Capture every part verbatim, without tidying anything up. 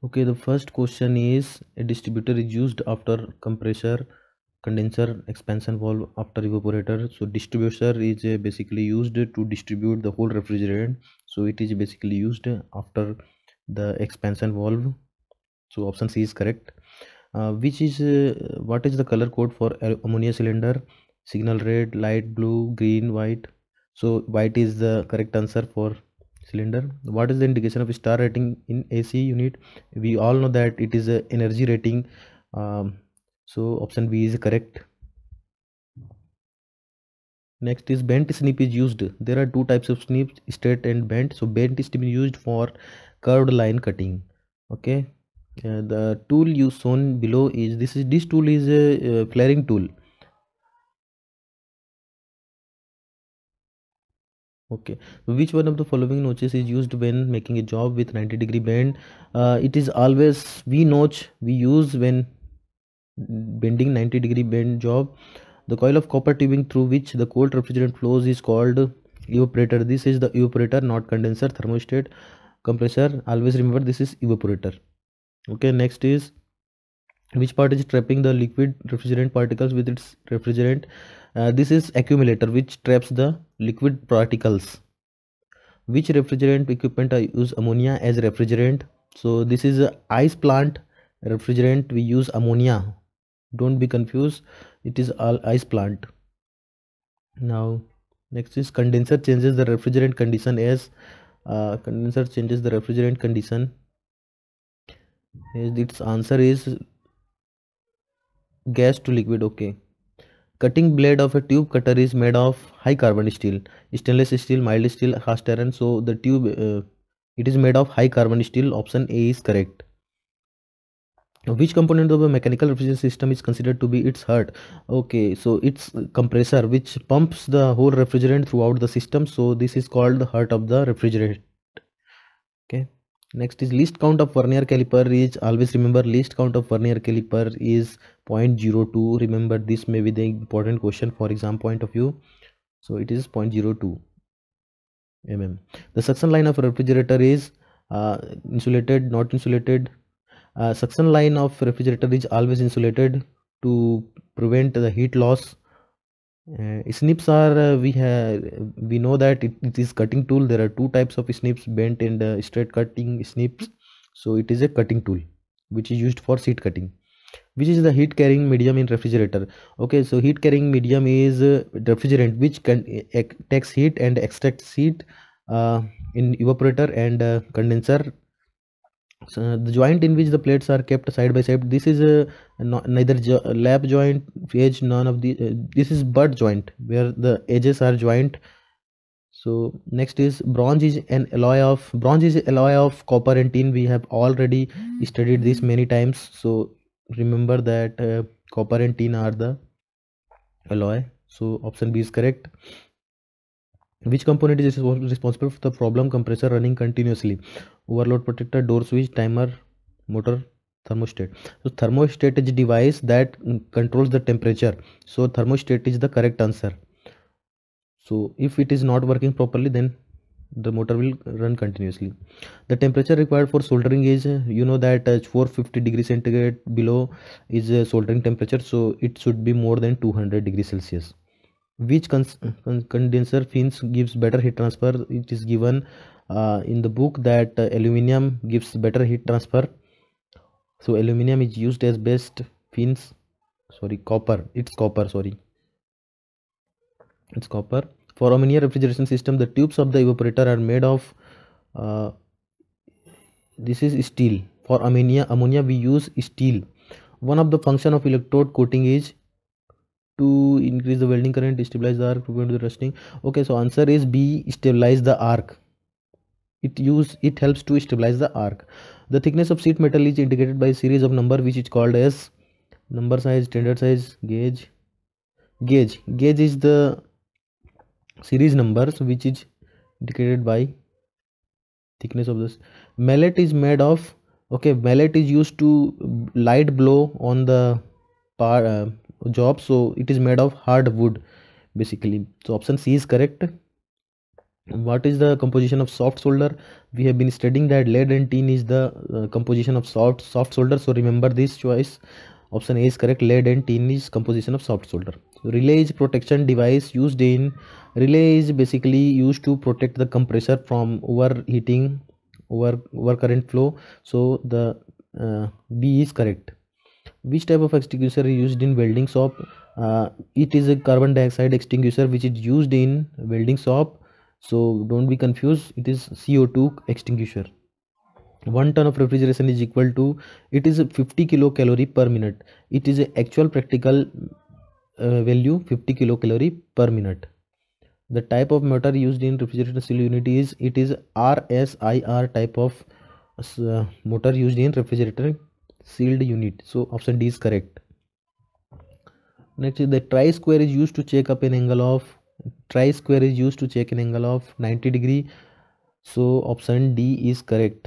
Okay, the first question is a distributor is used after compressor, condenser, expansion valve, after evaporator. So distributor is uh, basically used to distribute the whole refrigerant. So it is basically used after the expansion valve. So option C is correct. Uh, which is uh, what is the color code for a- ammonia cylinder? Signal red, light blue, green, white. So white is the correct answer for cylinder. What is the indication of star rating in A C unit? We all know that it is a energy rating. Um, so option B is correct. Next is bent snip is used. There are two types of snips, straight and bent. So bent snip is used for curved line cutting. Okay. Uh, the tool you shown below is this is this tool is a, uh flaring tool. Okay, so which one of the following notches is used when making a job with ninety degree bend? Uh, it is always V notch we use when bending ninety degree bend job. The coil of copper tubing through which the cold refrigerant flows is called evaporator. This is the evaporator, not condenser, thermostat, compressor. Always remember this is evaporator. Okay, next is which part is trapping the liquid refrigerant particles with its refrigerant? Uh, this is accumulator which traps the liquid particles. Which refrigerant equipment I use ammonia as refrigerant? So this is a ice plant refrigerant. We use ammonia. Don't be confused. It is all ice plant. Now next is condenser changes the refrigerant condition as uh, condenser changes the refrigerant condition. As its answer is gas to liquid. Okay. Cutting blade of a tube cutter is made of high carbon steel, stainless steel, mild steel, cast iron. So the tube uh, it is made of high carbon steel. Option A is correct. Which component of a mechanical refrigeration system is considered to be its heart? Okay, so it's compressor which pumps the whole refrigerant throughout the system. So this is called the heart of the refrigerant. Okay. Next is least count of vernier caliper is, always remember least count of vernier caliper is zero point zero two. Remember this may be the important question for exam point of view. So it is zero point zero two mm. The suction line of a refrigerator is uh, insulated, not insulated. Uh, suction line of refrigerator is always insulated to prevent the heat loss. Uh, snips are uh, we have we know that it, it is cutting tool. There are two types of snips, bent and uh, straight cutting snips. So it is a cutting tool which is used for sheet cutting. Which is the heat carrying medium in refrigerator? Okay, so heat carrying medium is uh, refrigerant which can uh, takes heat and extracts heat uh, in evaporator and uh, condenser. So the joint in which the plates are kept side by side, this is a no, neither jo lap joint edge, none of the uh, this is butt joint where the edges are joint. So next is bronze is an alloy of bronze is alloy of copper and tin. We have already studied this many times, so remember that uh, copper and tin are the alloy. So option B is correct. Which component is responsible for the problem compressor running continuously? Overload protector, door switch, timer, motor, thermostat. So thermostat is device that mm, controls the temperature. So thermostat is the correct answer. So if it is not working properly, then the motor will run continuously. The temperature required for soldering is uh, you know that uh, four hundred fifty degrees centigrade below is uh, soldering temperature. So it should be more than two hundred degrees Celsius. Which cons con condenser fins gives better heat transfer? It is given uh, in the book that uh, aluminium gives better heat transfer. So aluminium is used as best fins. Sorry, copper. It's copper. Sorry, it's copper. For ammonia refrigeration system, the tubes of the evaporator are made of. Uh, this is steel. For ammonia, ammonia we use steel. One of the function of electrode coating is to increase the welding current, stabilize the arc, prevent the rusting. Okay, so answer is B, stabilize the arc. It use it helps to stabilize the arc. The thickness of sheet metal is indicated by a series of number which is called as number size, standard size, gauge. Gauge. Gauge is the series numbers which is indicated by thickness of this. Mallet is made of, okay, mallet is used to light blow on the par, uh, job, so it is made of hard wood basically. So option C is correct. What is the composition of soft solder? We have been studying that lead and tin is the uh, composition of soft soft solder. So remember this choice. Option A is correct. Lead and tin is composition of soft solder. So relay is protection device used in relay is basically used to protect the compressor from overheating over over current flow. So the uh, B is correct. Which type of extinguisher is used in welding shop? Uh, it is a carbon dioxide extinguisher which is used in welding shop. So don't be confused. It is C O two extinguisher. One ton of refrigeration is equal to, it is fifty kilocalorie per minute. It is a actual practical uh, value fifty kilocalorie per minute. The type of motor used in refrigerator seal unit is, it is R S I R type of uh, motor used in refrigerator sealed unit. So option D is correct. Next is the tri square is used to check up an angle of tri square is used to check an angle of ninety degree. So option D is correct.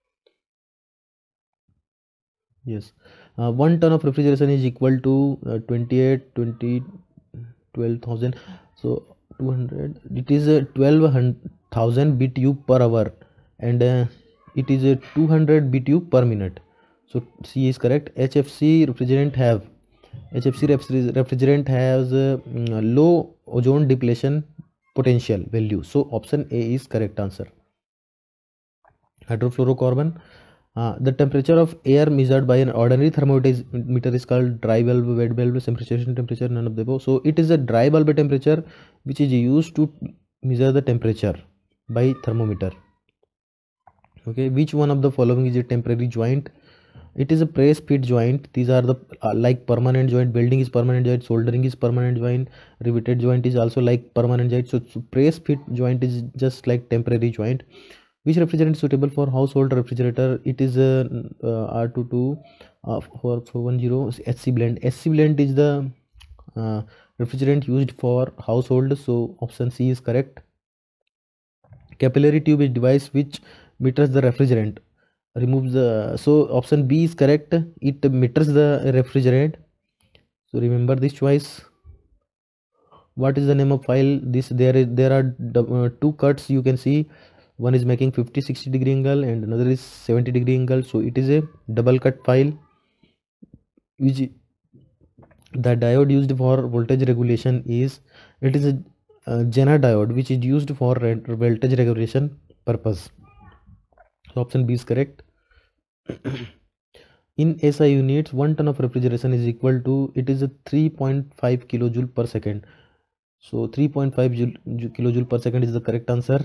Yes. Uh, one ton of refrigeration is equal to uh, twenty-eight, twenty, twelve thousand. So two hundred. It is a twelve thousand B T U per hour, and uh, it is a two hundred B T U per minute. So C is correct. H F C refrigerant have H F C refrigerant has uh, mm, low ozone depletion potential value. So option A is correct answer. Hydrofluorocarbon. Uh, the temperature of air measured by an ordinary thermometer is called dry bulb, wet bulb, saturation temperature, none of the above. So it is a dry bulb temperature which is used to measure the temperature by thermometer. Okay, which one of the following is a temporary joint? It is a press fit joint. These are the uh, like permanent joint. Welding is permanent joint, soldering is permanent joint, riveted joint is also like permanent joint. So, so press fit joint is just like temporary joint. Which refrigerant is suitable for household refrigerator? It is a uh, R twenty-two uh, for four ten S C blend. S C blend is the uh, refrigerant used for household. So option C is correct. Capillary tube is device which meters the refrigerant. Removes the, so option B is correct. It meters the refrigerant. So remember this choice. What is the name of file? This there is there are uh, two cuts you can see. One is making fifty sixty degree angle and another is seventy degree angle. So it is a double cut file. Which the diode used for voltage regulation is, it is a uh, Jenner diode which is used for voltage regulation purpose. So option B is correct. In S I units, one ton of refrigeration is equal to, it is a three point five kilojoule per second. So three point five kilojoule per second is the correct answer.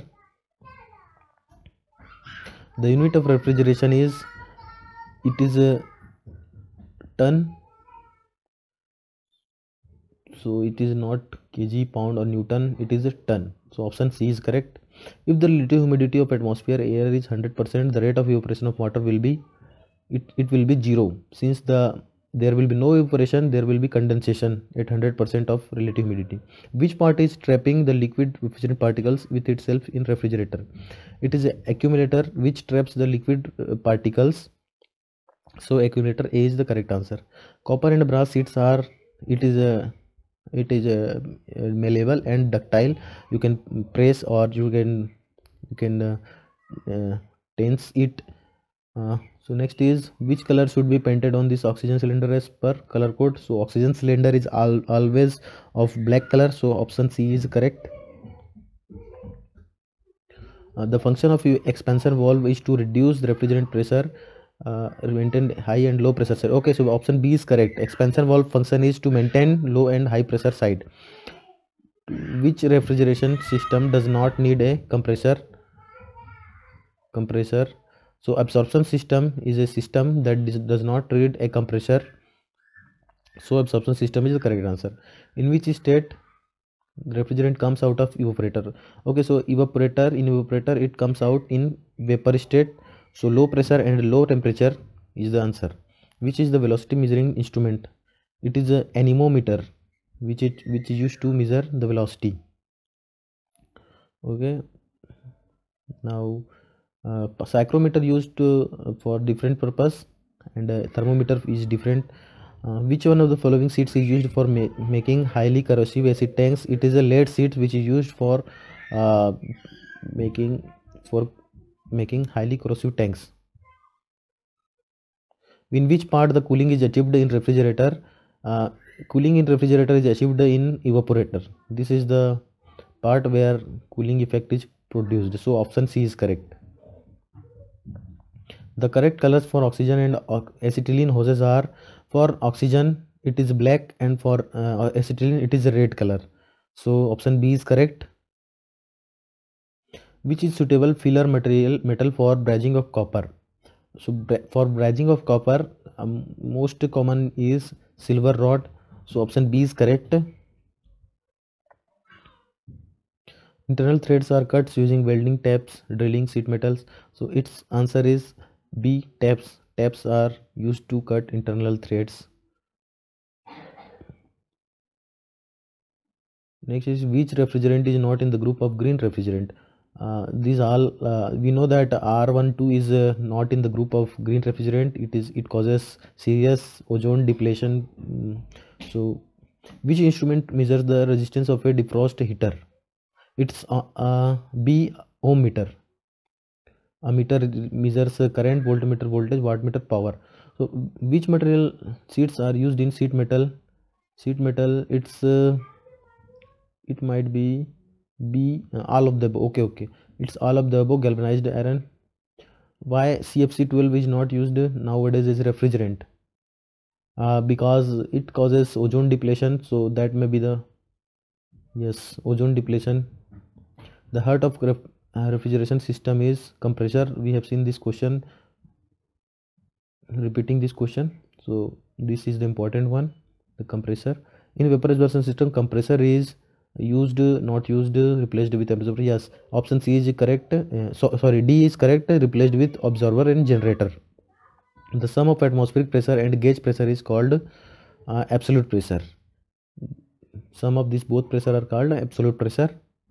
The unit of refrigeration is, it is a ton. So it is not kg, pound or newton, it is a ton. So option C is correct. If the relative humidity of atmosphere air is one hundred percent, the rate of evaporation of water will be, it, it will be zero. Since the there will be no evaporation, there will be condensation at one hundred percent of relative humidity. Which part is trapping the liquid refrigerant particles with itself in refrigerator? It is an accumulator which traps the liquid uh, particles. So accumulator A is the correct answer. Copper and brass sheets are, it is a it is a, a malleable and ductile. You can press or you can you can uh, uh, tense it. Uh, so next is, which color should be painted on this oxygen cylinder as per color code? So oxygen cylinder is al always of black color. So option C is correct. Uh, the function of expansor valve is to reduce the refrigerant pressure, uh, maintain high and low pressure side. Okay, so option B is correct. Expansor valve function is to maintain low and high pressure side. Which refrigeration system does not need a compressor? Compressor. So absorption system is a system that does not need a compressor. So absorption system is the correct answer. In which state the refrigerant comes out of evaporator? Okay, so evaporator, in evaporator it comes out in vapor state. So low pressure and low temperature is the answer. Which is the velocity measuring instrument? It is a anemometer which it which is used to measure the velocity. Okay, now uh, psychrometer used to, uh, for different purpose, and uh, thermometer is different. Uh, which one of the following sheets is used for ma making highly corrosive acid tanks? It is a lead sheet which is used for uh, making for making highly corrosive tanks. In which part the cooling is achieved in refrigerator? Uh, cooling in refrigerator is achieved in evaporator. This is the part where cooling effect is produced. So option C is correct. The correct colors for oxygen and acetylene hoses are: for oxygen it is black, and for uh, acetylene it is a red color. So option B is correct. Which is suitable filler material metal for brazing of copper? So for brazing of copper, um, most common is silver rod. So option B is correct. Internal threads are cut using welding, taps, drilling sheet metals. So its answer is B, taps. Taps are used to cut internal threads. Next is, which refrigerant is not in the group of green refrigerant? Uh, these all uh, we know that R twelve is uh, not in the group of green refrigerant. It is it causes serious ozone depletion. Mm. So which instrument measures the resistance of a defrost heater? It's uh, uh, B, ohm meter. A meter measures current, voltmeter voltage, wattmeter power. So which material sheets are used in sheet metal? Sheet metal, it's uh, it might be B, uh, all of the above. Okay, okay, it's all of the above. Galvanized iron. Why C F C twelve is not used nowadays as refrigerant? Uh, because it causes ozone depletion. So that may be the, yes, ozone depletion. The heart of ref, uh, refrigeration system is compressor. We have seen this question, repeating this question. So this is the important one, the compressor. In vaporization system, compressor is used, not used, replaced with absorber. Yes, option C is correct. Uh, so, sorry, D is correct, replaced with absorber and generator. The sum of atmospheric pressure and gauge pressure is called uh, absolute pressure. Sum of these both pressure are called absolute pressure.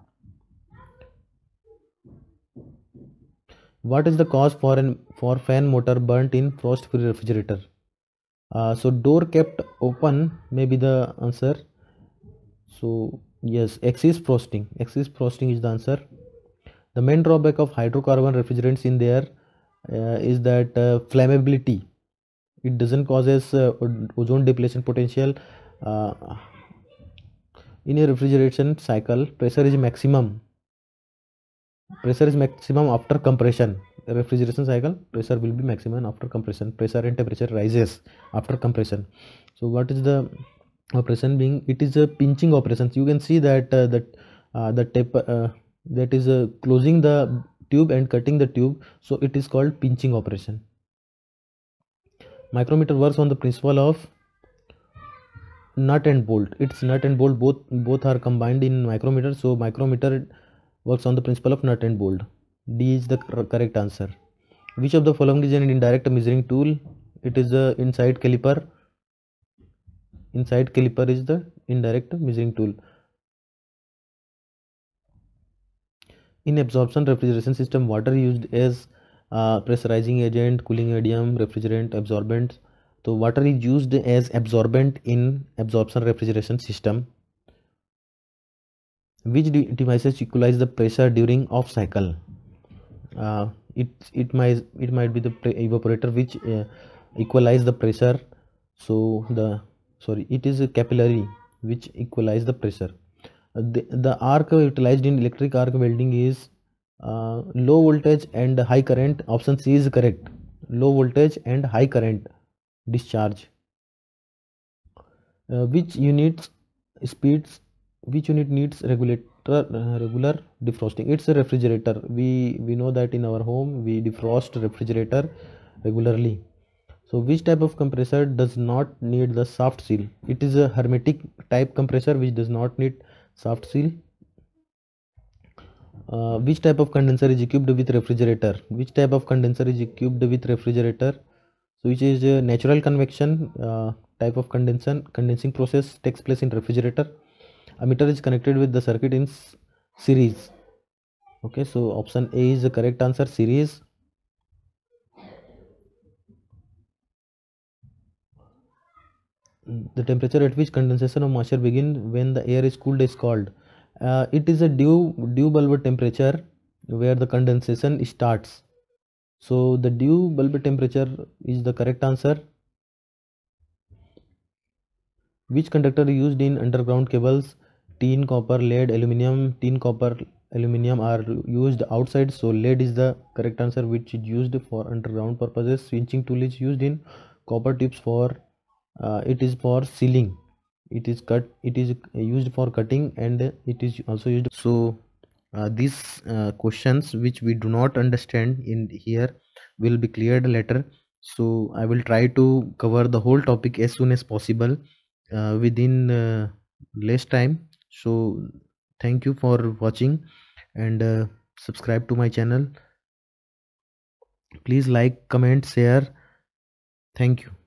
What is the cause for an for fan motor burnt in frost free refrigerator? Uh, so door kept open may be the answer. So yes, excess frosting. Excess frosting is the answer. The main drawback of hydrocarbon refrigerants in there uh, is that uh, flammability. It doesn't causes uh, ozone depletion potential. Uh, in a refrigeration cycle, pressure is maximum. Pressure is maximum after compression. A refrigeration cycle, pressure will be maximum after compression. Pressure and temperature rises after compression. So what is the operation being? It is a pinching operation. You can see that uh, that uh, the tape uh, that is uh, closing the tube and cutting the tube. So it is called pinching operation. Micrometer works on the principle of nut and bolt. It's nut and bolt, both both are combined in micrometer. So micrometer works on the principle of nut and bolt. D is the correct answer. Which of the following is an indirect measuring tool? It is the inside caliper. Inside caliper is the indirect measuring tool. In absorption refrigeration system, water used as uh, pressurizing agent, cooling medium, refrigerant, absorbent. So water is used as absorbent in absorption refrigeration system. Which de devices equalize the pressure during off cycle? Uh, it it might it might be the evaporator which uh, equalize the pressure. So the sorry, it is a capillary which equalize the pressure. Uh, the, the arc utilized in electric arc welding is uh, low voltage and high current. Option C is correct. Low voltage and high current discharge. Uh, which units speeds which unit needs regulator uh, regular defrosting? It's a refrigerator. We we know that in our home we defrost refrigerator regularly. So which type of compressor does not need the soft seal? It is a hermetic type compressor which does not need soft seal. Uh, which type of condenser is equipped with refrigerator? Which type of condenser is equipped with refrigerator? So which is a natural convection uh, type of condensation condensing process takes place in refrigerator. A meter is connected with the circuit in series. Okay, so option A is the correct answer, series. The temperature at which condensation of moisture begins when the air is cooled is called. Uh, it is a dew dew bulb temperature. where the condensation starts. So the dew bulb temperature is the correct answer. Which conductor used in underground cables? Tin, copper, lead, aluminum. Tin, copper, aluminum are used outside, so lead is the correct answer, which is used for underground purposes. Switching tool is used in copper tips for uh, it is for sealing. It is cut. It is used for cutting, and it is also used. So uh, these uh, questions which we do not understand in here will be cleared later. So I will try to cover the whole topic as soon as possible uh, within uh, less time. So thank you for watching, and uh, subscribe to my channel. Please like, comment, share. Thank you.